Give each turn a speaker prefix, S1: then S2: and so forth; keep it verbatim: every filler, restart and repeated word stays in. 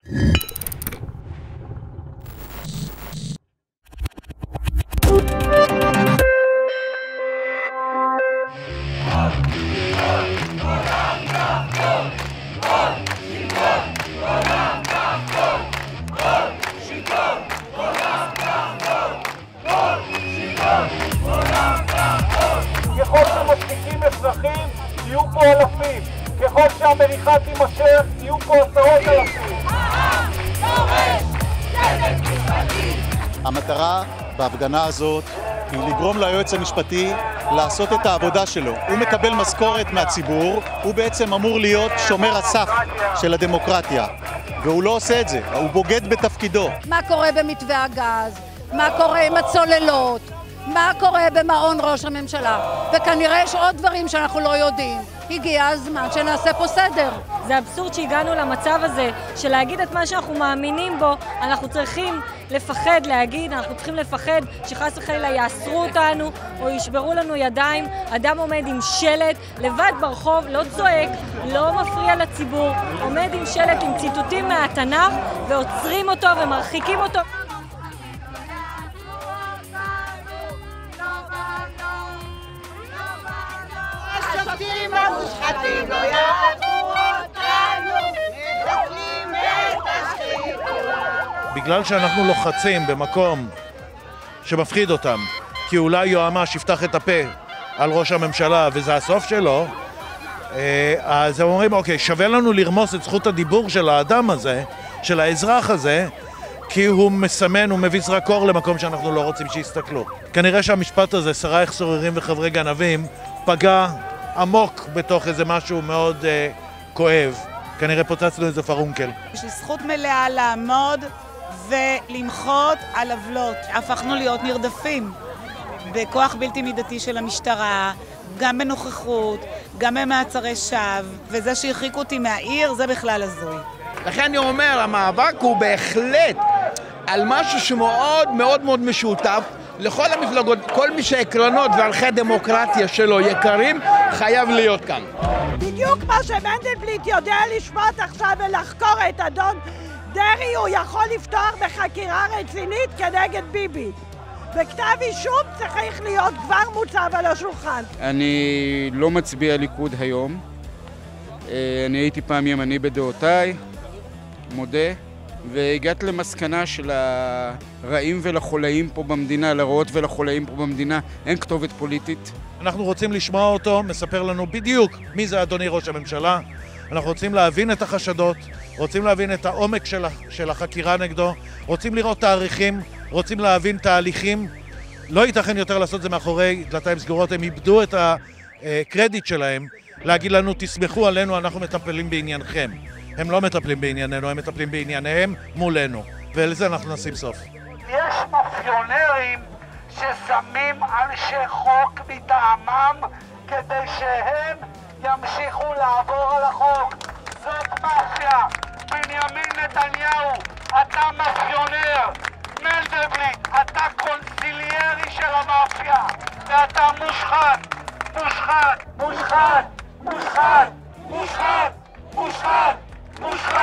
S1: ככל שמפסיקים אזרחים, יהיו פה אלפים. ככל שהמריחה תימשך, יהיו פה עשרות אלפים.
S2: המטרה בהפגנה הזאת היא לגרום ליועץ המשפטי לעשות את העבודה שלו. הוא מקבל משכורת מהציבור, הוא בעצם אמור להיות שומר הסף של הדמוקרטיה, והוא לא עושה את זה, הוא בוגד בתפקידו.
S3: מה קורה במתווה הגז? מה קורה עם הצוללות? מה קורה במעון ראש הממשלה? וכנראה יש עוד דברים שאנחנו לא יודעים. הגיע הזמן שנעשה פה סדר.
S4: זה אבסורד שהגענו למצב הזה של להגיד את מה שאנחנו מאמינים בו. אנחנו צריכים לפחד להגיד, אנחנו צריכים לפחד שחס וחלילה יאסרו אותנו או ישברו לנו ידיים. אדם עומד עם שלט לבד ברחוב, לא צועק, לא מפריע לציבור, עומד עם שלט עם ציטוטים מהתנ"ך ועוצרים אותו ומרחיקים אותו.
S5: השופטים המושחתים לא יעזרו אותנו, מתקנים את השחיתות.
S6: בגלל שאנחנו לוחצים במקום שמפחיד אותם, כי אולי יועמ"ש יפתח את הפה על ראש הממשלה וזה הסוף שלו, אז הם אומרים, אוקיי, שווה לנו לרמוס את זכות הדיבור של האדם הזה, של האזרח הזה, כי הוא מסמן, הוא מביא זרקור למקום שאנחנו לא רוצים שיסתכלו. כנראה שהמשפט הזה, שרייך סוררים וחברי גנבים, פגע עמוק בתוך איזה משהו מאוד אה, כואב. כנראה פוצצנו איזה פרונקל.
S7: יש לי זכות מלאה לעמוד ולמחות על עוולות. הפכנו להיות נרדפים בכוח בלתי מידתי של המשטרה, גם בנוכחות, גם במעצרי שווא, וזה שהרחיקו אותי מהעיר זה בכלל הזוי.
S8: לכן אני אומר, המאבק הוא בהחלט על משהו שמאוד מאוד מאוד משותף לכל המפלגות. כל מי שהעקרונות וערכי הדמוקרטיה שלו יקרים חייב להיות כאן.
S5: בדיוק מה שמנדלבליט יודע לשפוט עכשיו ולחקור את אדון דרעי, הוא יכול לפתוח בחקירה רצינית כנגד ביבי. בכתב אישום צריך להיות כבר מוצב על השולחן.
S9: אני לא מצביע ליכוד היום. אני הייתי פעם ימני בדעותיי, מודה, והגעת למסקנה של הרעים ולחולאים פה במדינה, לרעות ולחולאים פה במדינה, אין כתובת פוליטית.
S6: אנחנו רוצים לשמוע אותו, מספר לנו בדיוק מי זה אדוני ראש הממשלה. אנחנו רוצים להבין את החשדות, רוצים להבין את העומק של, של החקירה נגדו, רוצים לראות תאריכים, רוצים להבין תהליכים. לא ייתכן יותר לעשות זה מאחורי דלתיים סגורות, הם איבדו את הקרדיט שלהם, להגיד לנו תסמכו עלינו, אנחנו מטפלים בעניינכם. הם לא מטפלים בענייננו, הם מטפלים בענייניהם מולנו, ולזה אנחנו נשים סוף.
S1: יש מאפיונרים ששמים אנשי חוק מטעמם כדי שהם ימשיכו לעבור על החוק. זאת מאפיה. בנימין נתניהו, אתה מאפיונר. מנדלבליט, אתה קונסיליירי של המאפיה. ואתה מושחת, מושחת, מושחת, מושחת, מושחת, מושחת, מושחת.